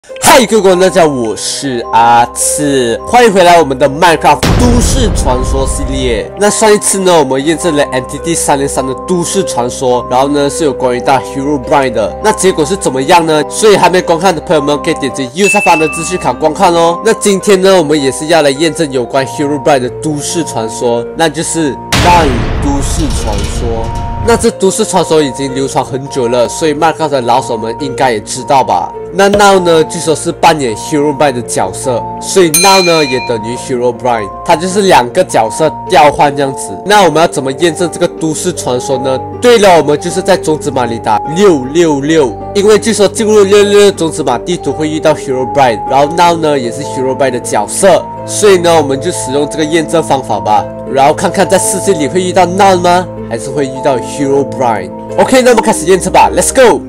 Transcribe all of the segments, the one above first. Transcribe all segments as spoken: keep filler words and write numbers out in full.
嗨，各位观众，大家好，我是阿次，欢迎回来我们的 Minecraft 都市传说系列。那上一次呢，我们验证了 M T D 三零三的都市传说，然后呢是有关于到 Herobrine 的。那结果是怎么样呢？所以还没观看的朋友们可以点击右下方的资讯卡观看哦。那今天呢，我们也是要来验证有关 Herobrine 的都市传说，那就是大禹都市传说。那这都市传说已经流传很久了，所以 Minecraft 的老手们应该也知道吧。那 Now 呢，据说是扮演 Herobrine 的角色，所以 Now 呢也等于 Herobrine， 它就是两个角色调换这样子。那我们要怎么验证这个都市传说呢？对了，我们就是在种子码里打六六六，因为据说进入六六六种子码地图会遇到 Herobrine， 然后 Now 呢也是 Herobrine 的角色，所以呢我们就使用这个验证方法吧，然后看看在世界里会遇到 Now 吗？还是会遇到 Herobrine。 OK， 那我们开始验证吧 ，Let's go。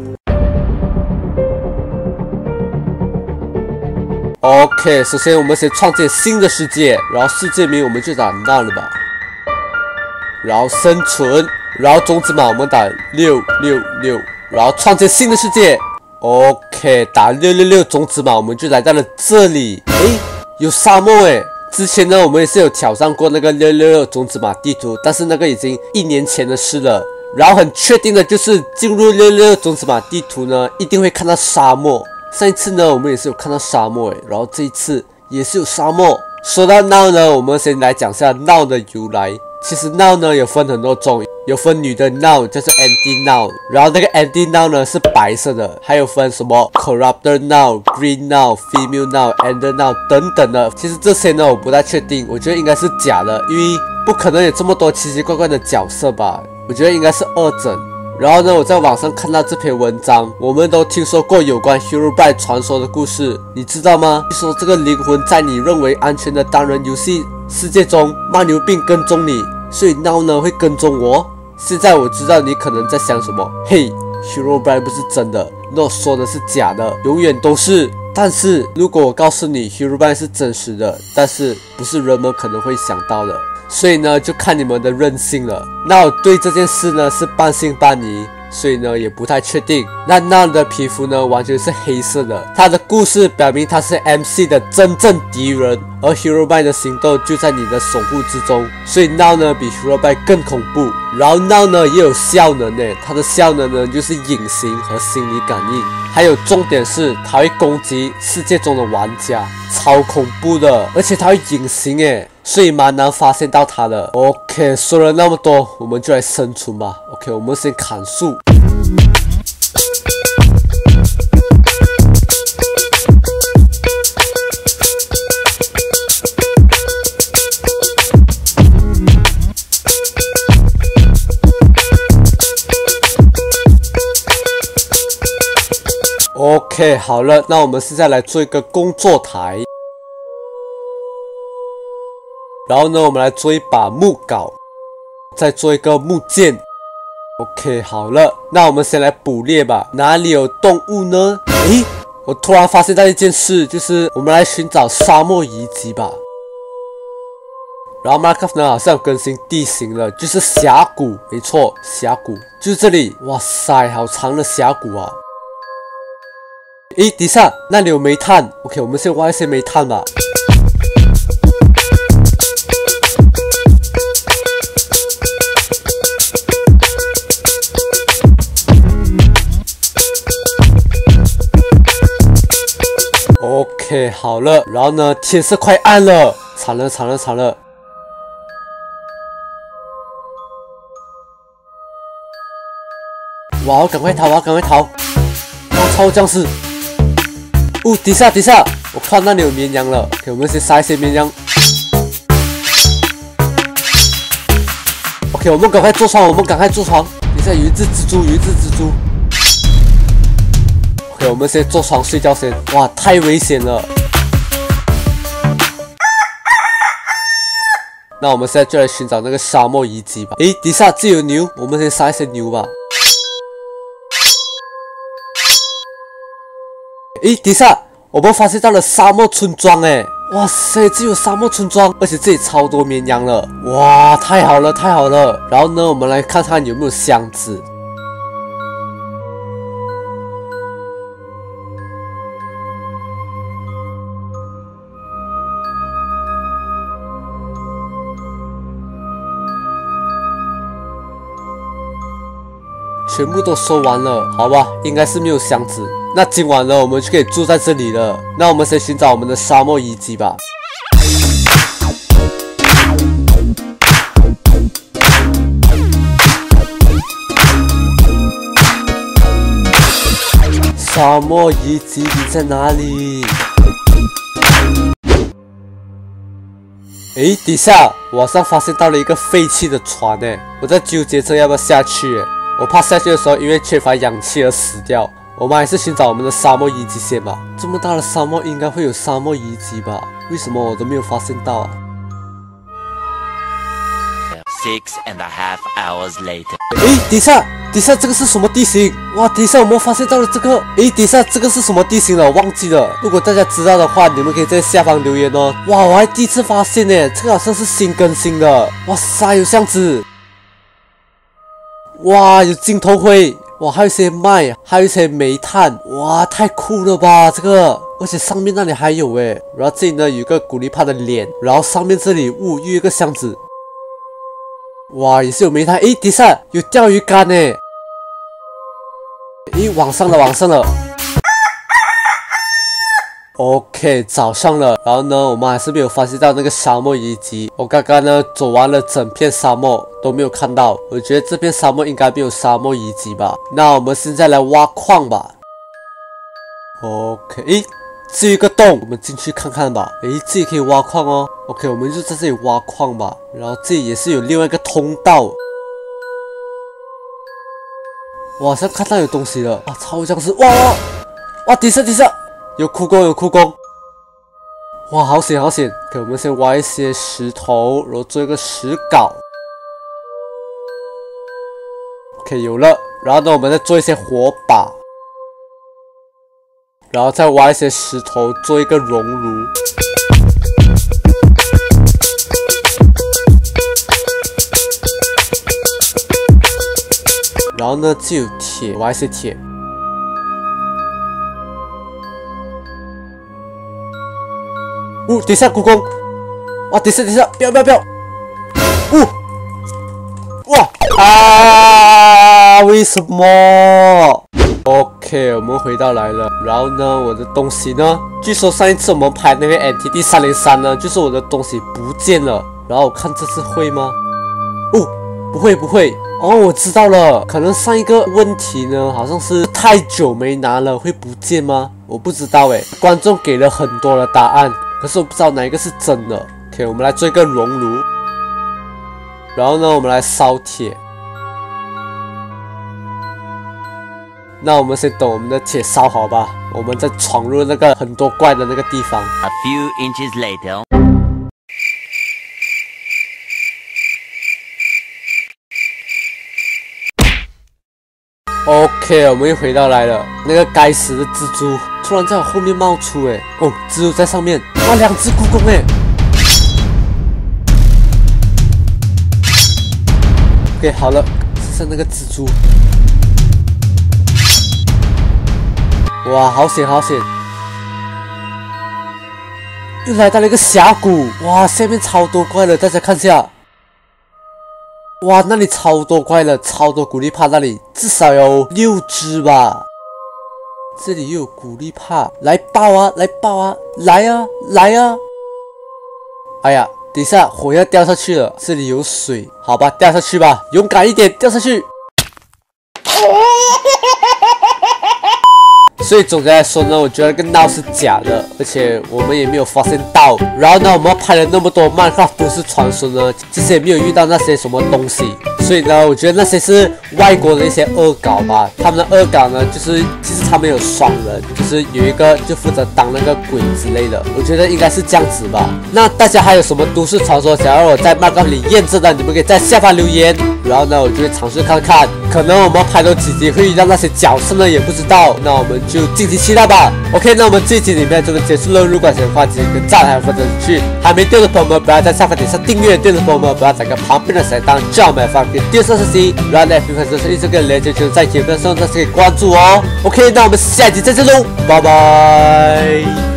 OK， 首先我们先创建新的世界，然后世界名我们就打 Now 了吧，然后生存，然后种子码我们打六六六，然后创建新的世界。 OK， 打六六六种子码我们就来到了这里。诶，有沙漠诶。之前呢，我们也是有挑战过那个六六六种子码地图，但是那个已经一年前的事了。然后很确定的就是进入六六六种子码地图呢，一定会看到沙漠。上一次呢，我们也是有看到沙漠诶，然后这一次也是有沙漠。说到 Now 呢，我们先来讲下 Now 的由来。其实 Now 呢有分很多种，有分女的 Now， 就是 Empty Now， 然后那个 Empty Now 呢是白色的，还有分什么 Corruptor Now、Green Now、Female Now、Ender Now 等等的。其实这些呢我不太确定，我觉得应该是假的，因为不可能有这么多奇奇怪怪的角色吧，我觉得应该是二整。然后呢，我在网上看到这篇文章，我们都听说过有关 Herobrine 传说的故事，你知道吗？据说这个灵魂在你认为安全的单人游戏世界中漫游并跟踪你，所以 Now 呢会跟踪我。现在我知道你可能在想什么，嘿 ，Herobrine 不是真的 ，No 说的是假的，永远都是。但是如果我告诉你 Herobrine 是真实的，但是不是人们可能会想到的。所以呢，就看你们的韧性了。那我对这件事呢是半信半疑，所以呢也不太确定。那 Now 的皮肤呢完全是黑色的，他的故事表明他是 M C 的真正敌人，而 Herobrine 的行动就在你的守护之中，所以 Now 呢比 Herobrine 更恐怖。然后 Now 呢也有效能诶，他的效能呢就是隐形和心理感应，还有重点是他会攻击世界中的玩家，超恐怖的，而且他会隐形诶。所以蛮难发现到它的。OK， 说了那么多，我们就来生存吧。OK， 我们先砍树。OK， 好了，那我们现在来做一个工作台。然后呢，我们来做一把木镐，再做一个木剑。OK， 好了，那我们先来捕猎吧。哪里有动物呢？诶，我突然发现到一件事，就是我们来寻找沙漠遗迹吧。然后 Minecraft 呢好像更新地形了，就是峡谷，没错，峡谷就是这里。哇塞，好长的峡谷啊！诶，底下那里有煤炭。OK， 我们先挖一些煤炭吧。OK， 好了，然后呢，天色快暗了，惨了惨了惨了！哇，我赶快逃啊，赶快逃！我超僵尸！哦，底下底下，我看那里有绵羊了。OK， 我们先杀一些绵羊。OK， 我们赶快坐床，我们赶快坐床。底下有一只蜘蛛，有一只蜘蛛。OK， 我们先坐床睡觉先。哇，太危险了！那我们现在就来寻找那个沙漠遗迹吧。诶，底下自有牛，我们先杀一些牛吧。诶，底下我们发现到了沙漠村庄，诶，哇塞，这有沙漠村庄，而且这里超多绵羊了，哇，太好了，太好了。然后呢，我们来看看有没有箱子。 全部都收完了，好吧，应该是没有箱子。那今晚呢，我们就可以住在这里了。那我们先寻找我们的沙漠遗迹吧。沙漠遗迹你在哪里？诶，底下我好像发现到了一个废弃的船诶，我在纠结着要不要下去诶，我怕下去的时候因为缺乏氧气而死掉。我们还是寻找我们的沙漠遗迹先吧。这么大的沙漠应该会有沙漠遗迹吧？为什么我都没有发现到啊？ Six and a half hours later. 诶，底下，底下这个是什么地形？哇，底下我们发现到了这个。诶，底下这个是什么地形了？我忘记了。如果大家知道的话，你们可以在下方留言哦。哇，我还第一次发现呢，这个好像是新更新的。哇塞，有箱子。哇，有金头盔。哇，还有一些麦，还有一些煤炭。哇，太酷了吧这个！而且上面那里还有诶。然后这里呢有一个古力帕的脸，然后上面这里呜又有一个箱子。 哇，也是有煤炭，诶，底下有钓鱼竿呢，诶，往上了，往上了 ，OK， 早上了，然后呢，我们还是没有发现到那个沙漠遗迹。我刚刚呢走完了整片沙漠都没有看到，我觉得这片沙漠应该没有沙漠遗迹吧。那我们现在来挖矿吧 ，OK， 诶。 这一个洞，我们进去看看吧。诶，这里可以挖矿哦。OK， 我们就在这里挖矿吧。然后这里也是有另外一个通道。我好像看到有东西了啊！超像是哇哇哇！底下底下有苦工有苦工。哇，好险好险！给我们先挖一些石头，然后做一个石镐。OK， 有了。然后呢，我们再做一些火把。 然后再挖一些石头做一个熔炉，然后呢就有铁，挖一些铁。呜、哦，等一下，蜈蚣！哇，等一下，等一下，不要不要不要！呜、哦，哇啊！为什么？ OK， 我们回到来了，然后呢，我的东西呢？据说上一次我们拍那个 N T D 三零三呢，就是我的东西不见了。然后我看这次会吗？哦，不会不会。哦，我知道了，可能上一个问题呢，好像是太久没拿了会不见吗？我不知道诶，观众给了很多的答案，可是我不知道哪一个是真的。OK， 我们来做一个熔炉，然后呢，我们来烧铁。 那我们先等我们的铁烧好吧，我们再闯入那个很多怪的那个地方。 A few inches later. OK， 我们又回到来了。那个该死的蜘蛛突然在我后面冒出，哎，哦，蜘蛛在上面，哇，两只蜈蚣，哎。OK， 好了，只剩那个蜘蛛。 哇，好险好险！又来到了一个峡谷，哇，下面超多怪了，大家看一下。哇，那里超多怪了，超多古力帕，那里至少有六只吧。这里又有古力帕，来爆啊，来爆啊，来啊，来啊！哎呀，等一下火要掉下去了，这里有水，好吧，掉下去吧，勇敢一点，掉下去。所以总结来说呢，我觉得这个闹是假的，而且我们也没有发现到。然后呢，我们拍了那么多《Minecraft 都市传说》呢，其实也没有遇到那些什么东西。所以呢，我觉得那些是外国的一些恶搞吧。他们的恶搞呢，就是其实他们有双人，就是有一个就负责当那个鬼之类的。我觉得应该是这样子吧。那大家还有什么都市传说想要我在 Minecraft 里验证的，你们可以在下方留言。然后呢，我就会尝试看看，可能我们拍多几集会遇到那些角色呢，也不知道。那我们就敬请期待吧。OK， 那我们这一集里面就结束了。如果喜欢的话，记得跟赞还有分享出去。还没订阅的朋友们，不要在下方点上订阅；订阅的朋友们，不要点个旁边的小铃铛，这样我们发给第二次信息。然后呢，评分就是一直跟连接就在影片上，大家可以关注哦。OK， 那我们下一集再见喽，拜拜。